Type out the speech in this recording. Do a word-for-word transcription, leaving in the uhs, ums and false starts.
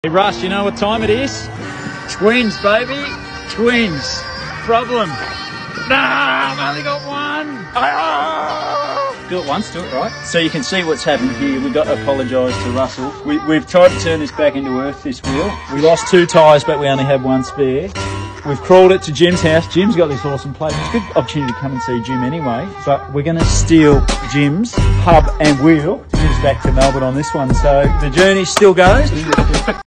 Hey Russ, you know what time it is? Twins, baby. Twins. Problem. Nah, I've only got one. Ah! Do it once, do it right. So you can see what's happened here. We've got to apologise to Russell. We, we've tried to turn this back into earth, this wheel. We lost two tyres, but we only have one spare. We've crawled it to Jim's house. Jim's got this awesome place. It's a good opportunity to come and see Jim anyway. But we're going to steal Jim's hub and wheel to get us back to Melbourne on this one. So the journey still goes.